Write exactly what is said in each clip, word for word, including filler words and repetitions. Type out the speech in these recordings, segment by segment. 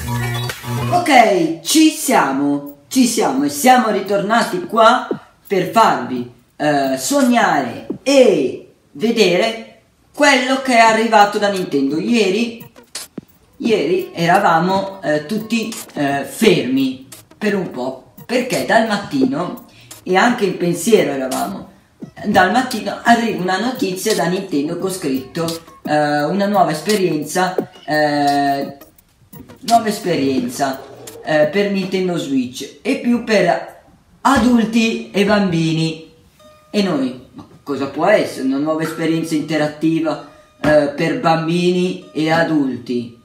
Ok, ci siamo, ci siamo e siamo ritornati qua per farvi eh, sognare e vedere quello che è arrivato da Nintendo. Ieri, ieri eravamo eh, tutti eh, fermi per un po', perché dal mattino, e anche in pensiero eravamo, dal mattino arriva una notizia da Nintendo con scritto eh, una nuova esperienza, eh, nuova esperienza eh, per Nintendo Switch e più per adulti e bambini. E noi, ma cosa può essere una nuova esperienza interattiva eh, per bambini e adulti?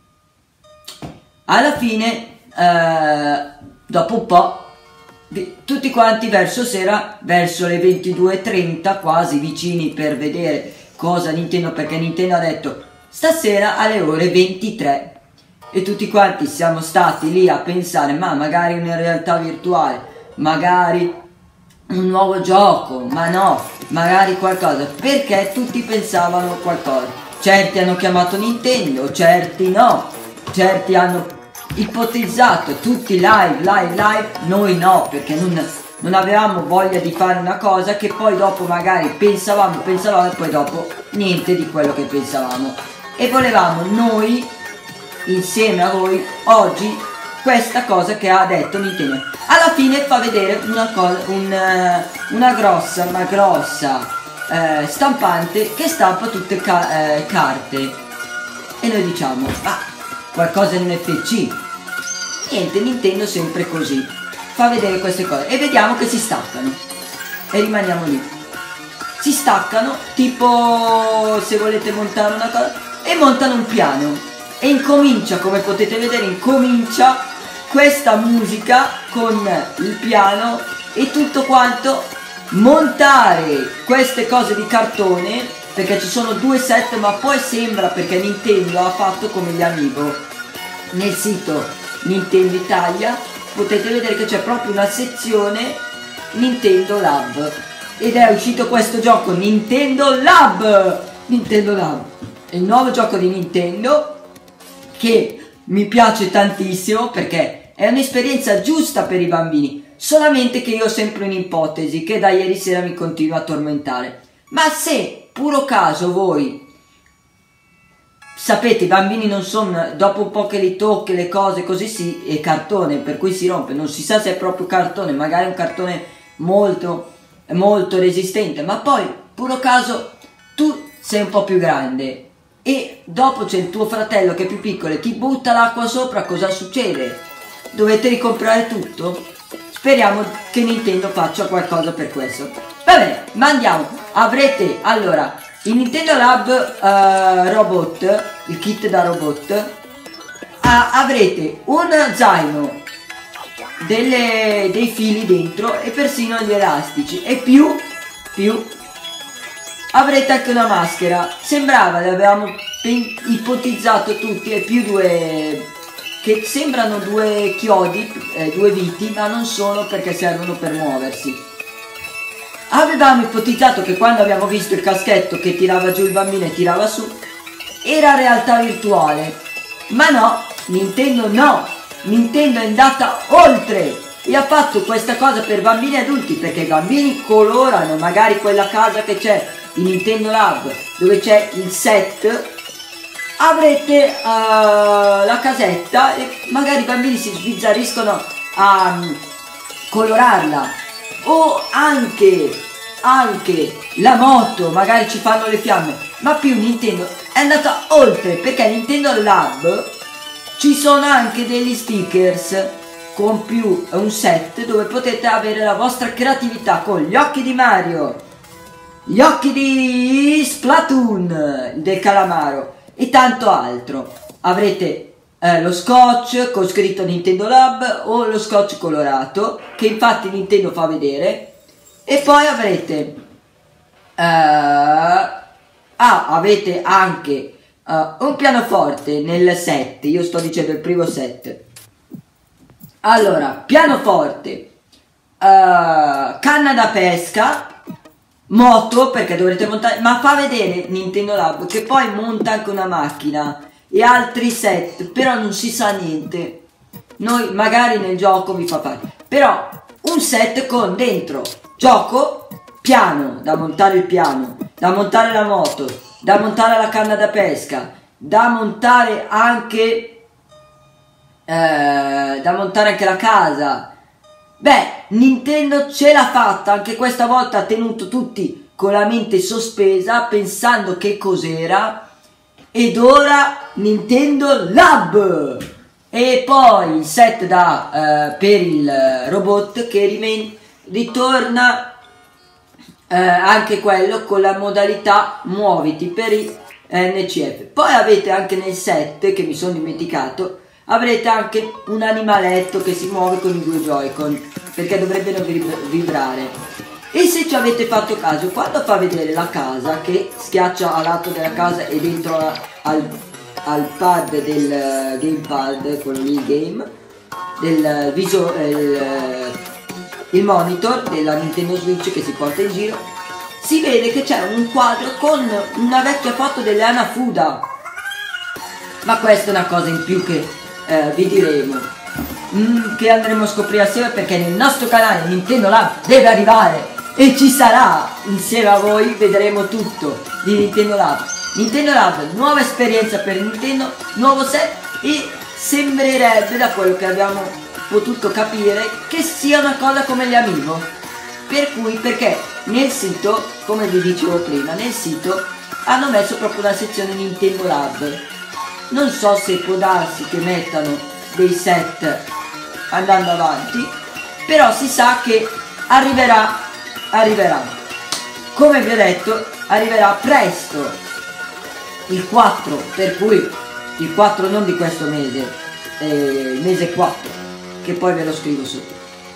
Alla fine, eh, dopo un po', tutti quanti verso sera, verso le ventidue e trenta, quasi vicini per vedere cosa Nintendo, perché Nintendo ha detto stasera alle ore ventitré, e tutti quanti siamo stati lì a pensare, ma magari una realtà virtuale, magari un nuovo gioco, ma no, magari qualcosa, perché tutti pensavano qualcosa. Certi hanno chiamato Nintendo, certi no, certi hanno ipotizzato, tutti live, live, live, noi no, perché non, non avevamo voglia di fare una cosa che poi dopo magari pensavamo, pensavamo e poi dopo niente di quello che pensavamo. E volevamo noi, insieme a voi, oggi, questa cosa che ha detto Nintendo. Alla fine fa vedere una cosa, un, una grossa, ma grossa eh, stampante che stampa tutte ca eh, carte. E noi diciamo, ma qualcosa in F C. Niente, Nintendo sempre così, fa vedere queste cose e vediamo che si staccano e rimaniamo lì. Si staccano, tipo se volete montare una cosa, e montano un piano e incomincia, come potete vedere, incomincia questa musica con il piano e tutto quanto. Montare queste cose di cartone, perché ci sono due set, ma poi sembra, perché Nintendo ha fatto come gli Amiibo. Nel sito Nintendo Italia potete vedere che c'è proprio una sezione Nintendo Lab ed è uscito questo gioco Nintendo Lab. Nintendo Lab è il nuovo gioco di Nintendo che mi piace tantissimo, perché è un'esperienza giusta per i bambini, solamente che io ho sempre un'ipotesi che da ieri sera mi continua a tormentare. Ma se puro caso voi sapete, i bambini non sono, dopo un po' che li tocchi le cose così, si è cartone, per cui si rompe, non si sa se è proprio cartone, magari un cartone molto molto resistente, ma poi puro caso tu sei un po' più grande e dopo c'è il tuo fratello che è più piccolo e ti butta l'acqua sopra, cosa succede? Dovete ricomprare tutto? Speriamo che Nintendo faccia qualcosa per questo. Va bene, ma andiamo. Avrete allora il Nintendo Lab uh, Robot, il kit da robot, ah, avrete un zaino, delle, dei fili dentro e persino gli elastici, e più, più avrete anche una maschera. Sembrava, l'avevamo ipotizzato tutti, e più due, che sembrano due chiodi, eh, due viti, ma non sono, perché servono per muoversi. Avevamo ipotizzato che quando abbiamo visto il caschetto che tirava giù il bambino e tirava su era realtà virtuale, ma no, Nintendo no, Nintendo è andata oltre e ha fatto questa cosa per bambini e adulti, perché i bambini colorano magari quella casa che c'è di Nintendo Lab dove c'è il set, avrete uh, la casetta e magari i bambini si sbizzarriscono a um, colorarla. O anche, anche la moto, magari ci fanno le fiamme. Ma più Nintendo è andata oltre, perché Nintendo Lab ci sono anche degli stickers con più un set dove potete avere la vostra creatività, con gli occhi di Mario, gli occhi di Splatoon del calamaro e tanto altro. Avrete Eh, lo scotch con scritto Nintendo Lab o lo scotch colorato, che infatti Nintendo fa vedere, e poi avrete eh, ah, avete anche uh, un pianoforte nel set. Io sto dicendo il primo set. Allora, pianoforte, uh, canna da pesca, moto, perché dovrete montare, ma fa vedere Nintendo Lab che poi monta anche una macchina e altri set, però non si sa niente. noi magari nel gioco vi fa fare, però un set con dentro gioco, piano, da montare il piano, da montare la moto, da montare la canna da pesca, da montare anche eh, da montare anche la casa. Beh, Nintendo ce l'ha fatta, anche questa volta ha tenuto tutti con la mente sospesa pensando che cos'era, ed ora Nintendo Lab, e poi il set da, eh, per il robot che ritorna eh, anche quello con la modalità muoviti per i N C F. Poi avete anche nel set, che mi sono dimenticato, avrete anche un animaletto che si muove con i due Joy-Con, perché dovrebbero vibrare. E se ci avete fatto caso, quando fa vedere la casa, che schiaccia a lato della casa e dentro a, al, al pad del uh, gamepad, quello lì, il game, del viso, il, il monitor della Nintendo Switch che si porta in giro, si vede che c'è un quadro con una vecchia foto delle Hanafuda. Ma questa è una cosa in più che eh, vi diremo, mm, che andremo a scoprire assieme, perché nel nostro canale Nintendo Lab deve arrivare e ci sarà, insieme a voi vedremo tutto di Nintendo Lab. Nintendo Lab, nuova esperienza per Nintendo, nuovo set, e sembrerebbe, da quello che abbiamo potuto capire, che sia una cosa come gli Amiibo. Per cui, perché nel sito, come vi dicevo prima, nel sito hanno messo proprio una sezione Nintendo Lab. Non so se può darsi che mettano dei set andando avanti, però si sa che arriverà, arriverà. Come vi ho detto, arriverà presto il quattro, per cui il quattro non di questo mese, eh, il mese quattro, che poi ve lo scrivo sotto.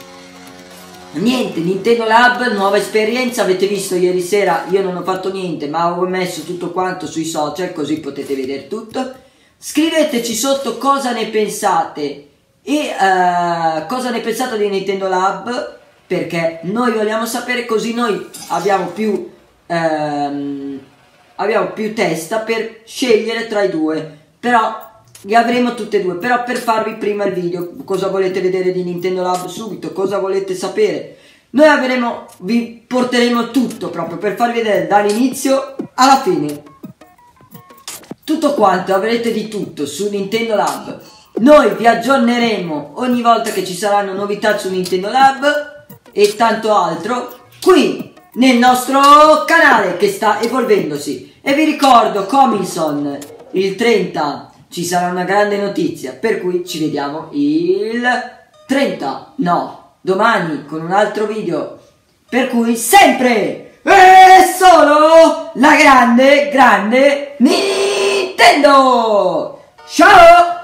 Niente, Nintendo Lab, nuova esperienza. Avete visto ieri sera, io non ho fatto niente, ma ho messo tutto quanto sui social, così potete vedere tutto. Scriveteci sotto cosa ne pensate e uh, cosa ne pensate di Nintendo Lab, perché noi vogliamo sapere, così noi abbiamo più um, abbiamo più testa per scegliere tra i due. Però li avremo tutte e due, però per farvi prima il video, cosa volete vedere di Nintendo Lab subito, cosa volete sapere, noi avremo, vi porteremo tutto proprio per farvi vedere dall'inizio alla fine. Tutto quanto, avrete di tutto su Nintendo Lab. Noi vi aggiorneremo ogni volta che ci saranno novità su Nintendo Lab e tanto altro qui nel nostro canale che sta evolvendosi. E vi ricordo, Cominson, il trenta ci sarà una grande notizia, per cui ci vediamo il trenta, no, domani con un altro video. Per cui sempre e solo la grande, grande Nintendo! Ciao!